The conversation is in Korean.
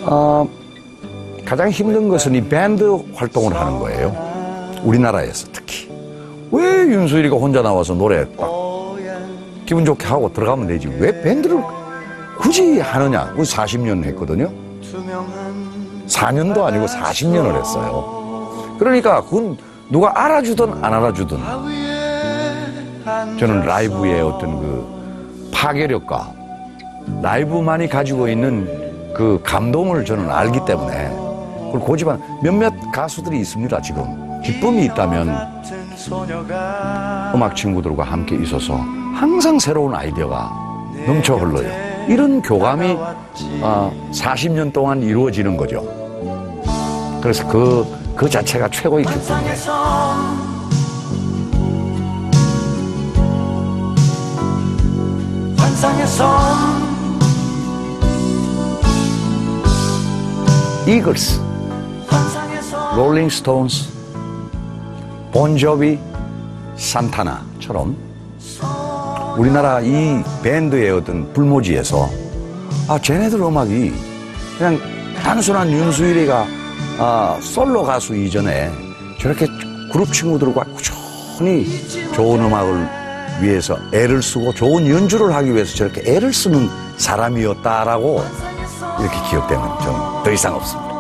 가장 힘든 것은 이 밴드 활동을 하는 거예요. 우리나라에서 특히. 왜 윤수일이가 혼자 나와서 노래 딱 기분 좋게 하고 들어가면 되지. 왜 밴드를 굳이 하느냐. 그 40년 했거든요. 4년도 아니고 40년을 했어요. 그러니까 그건 누가 알아주든 안 알아주든 저는 라이브의 어떤 그 파괴력과 라이브만이 가지고 있는 그 감동을 저는 알기 때문에 그걸 고집한 몇몇 가수들이 있습니다. 지금 기쁨이 있다면 음악 친구들과 함께 있어서 항상 새로운 아이디어가 넘쳐 흘러요. 이런 교감이 40년 동안 이루어지는 거죠. 그래서 그 자체가 최고의 기쁨이에요. 이글스, 롤링 스톤스, 본조비, 산타나처럼 우리나라 이 밴드의 어떤 불모지에서 쟤네들 음악이 그냥 단순한 윤수일이가 솔로 가수 이전에 저렇게 그룹 친구들과 꾸준히 좋은 음악을 위해서 애를 쓰고 좋은 연주를 하기 위해서 저렇게 애를 쓰는 사람이었다라고 이렇게 기억되면 좀 더 이상 없습니다.